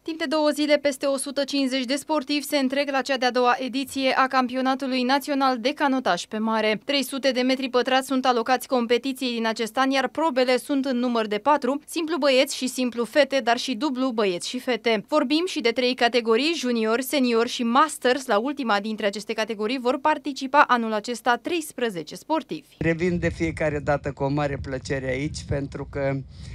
Timp de 2 zile, peste 150 de sportivi se întreg la cea de-a doua ediție a Campionatului Național de Canotaj pe Mare. 300 de metri pătrați sunt alocați competiției din acest an, iar probele sunt în număr de 4, simplu băieți și simplu fete, dar și dublu băieți și fete. Vorbim și de 3 categorii, junior, senior și masters. La ultima dintre aceste categorii vor participa anul acesta 13 sportivi. Revin de fiecare dată cu o mare plăcere aici, pentru că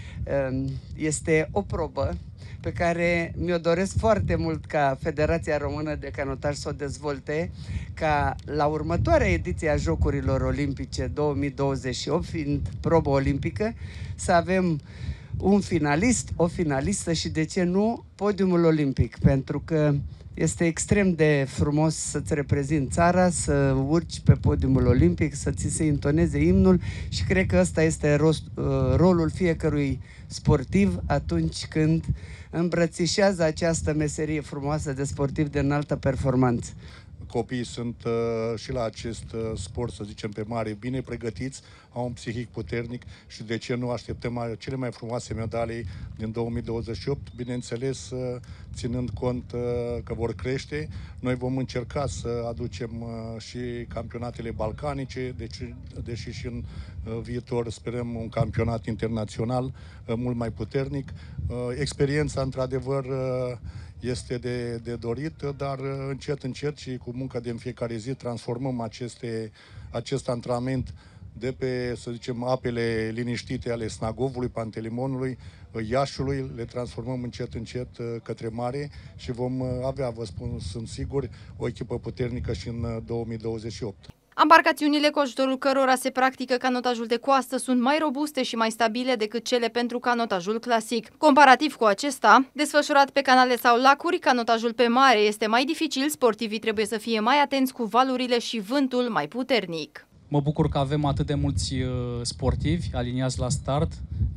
este o probă pe care mi-o doresc foarte mult ca Federația Română de Canotaj să o dezvolte, ca la următoarea ediție a Jocurilor Olimpice 2028, fiind probă olimpică, să avem un finalist, o finalistă și, de ce nu, podiumul olimpic, pentru că este extrem de frumos să-ți reprezinți țara, să urci pe podiumul olimpic, să ți se intoneze imnul și cred că ăsta este rolul fiecărui sportiv atunci când îmbrățișează această meserie frumoasă de sportiv de înaltă performanță. Copiii sunt și la acest sport, să zicem, pe mare, bine pregătiți, au un psihic puternic și de ce nu așteptăm cele mai frumoase medalii din 2028, bineînțeles ținând cont că vor crește. Noi vom încerca să aducem și campionatele balcanice, deși și în viitor sperăm un campionat internațional mult mai puternic. Experiența, într-adevăr, este de dorit, dar încet, încet și cu munca de în fiecare zi transformăm acest antrenament de pe, să zicem, apele liniștite ale Snagovului, Pantelimonului, Iașului, le transformăm încet, încet către mare și vom avea, vă spun, sunt sigur, o echipă puternică și în 2028. Ambarcațiunile cu ajutorul cărora se practică canotajul de coastă sunt mai robuste și mai stabile decât cele pentru canotajul clasic. Comparativ cu acesta, desfășurat pe canale sau lacuri, canotajul pe mare este mai dificil, sportivii trebuie să fie mai atenți cu valurile și vântul mai puternic. Mă bucur că avem atât de mulți sportivi aliniați la start,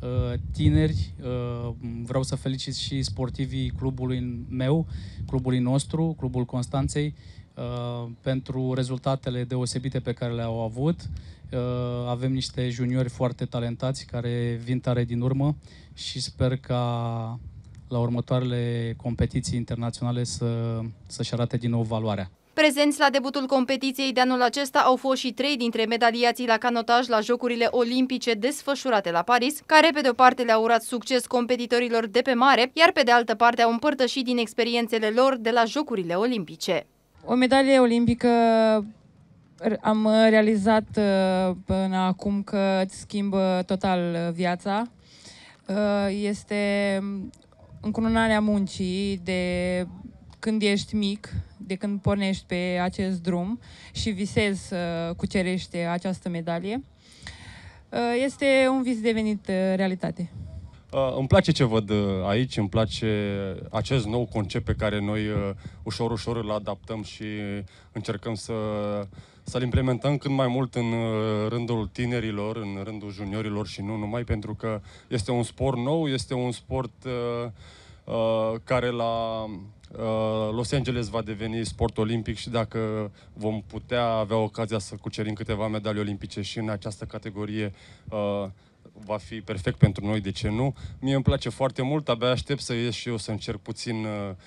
tineri. Vreau să felicit și sportivii clubului meu, clubului nostru, Clubul Constanței, pentru rezultatele deosebite pe care le-au avut. Avem niște juniori foarte talentați care vin tare din urmă și sper ca la următoarele competiții internaționale să-și arate din nou valoarea. Prezenți la debutul competiției de anul acesta au fost și 3 dintre medaliații la canotaj la Jocurile Olimpice desfășurate la Paris, care pe de o parte le-au urat succes competitorilor de pe mare, iar pe de altă parte au împărtășit din experiențele lor de la Jocurile Olimpice. O medalie olimpică am realizat până acum că îți schimbă total viața. Este încununarea muncii de când ești mic, de când pornești pe acest drum și visezi să cucerești această medalie. Este un vis devenit realitate. Îmi place ce văd aici, îmi place acest nou concept pe care noi ușor, ușor îl adaptăm și încercăm să-l implementăm cât mai mult în rândul tinerilor, în rândul juniorilor și nu numai, pentru că este un sport nou, este un sport care la Los Angeles va deveni sport olimpic și dacă vom putea avea ocazia să cucerim câteva medalii olimpice și în această categorie, va fi perfect pentru noi, de ce nu? Mie îmi place foarte mult, abia aștept să ies și eu să încerc puțin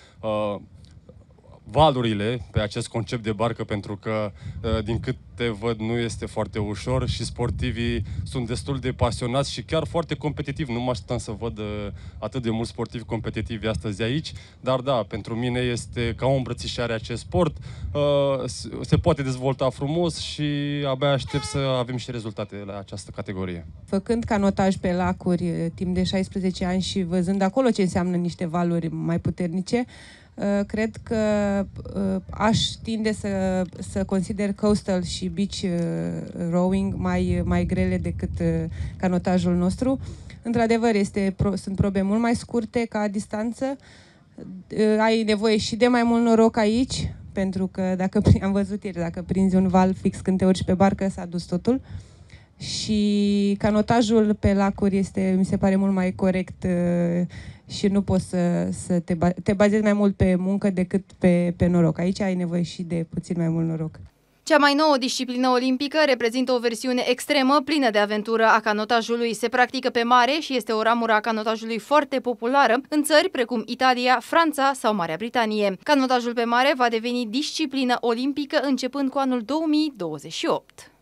valurile pe acest concept de barcă, pentru că, din câte văd, nu este foarte ușor și sportivii sunt destul de pasionați și chiar foarte competitivi. Nu mă așteptam să văd atât de mulți sportivi competitivi astăzi aici, dar da, pentru mine este ca o îmbrățișare acest sport. Se poate dezvolta frumos și abia aștept să avem și rezultate la această categorie. Făcând canotaj pe lacuri timp de 16 ani și văzând acolo ce înseamnă niște valuri mai puternice, cred că aș tinde să consider coastal și beach rowing mai grele decât canotajul nostru. Într-adevăr, sunt probe mult mai scurte ca distanță. Ai nevoie și de mai mult noroc aici, pentru că am văzut ieri, dacă prinzi un val fix când te urci pe barcă, s-a dus totul. Și canotajul pe lacuri mi se pare mult mai corect și nu poți să te bazezi mai mult pe muncă decât pe noroc. Aici ai nevoie și de puțin mai mult noroc. Cea mai nouă disciplină olimpică reprezintă o versiune extremă, plină de aventură a canotajului. Se practică pe mare și este o ramură a canotajului foarte populară în țări precum Italia, Franța sau Marea Britanie. Canotajul pe mare va deveni disciplină olimpică începând cu anul 2028.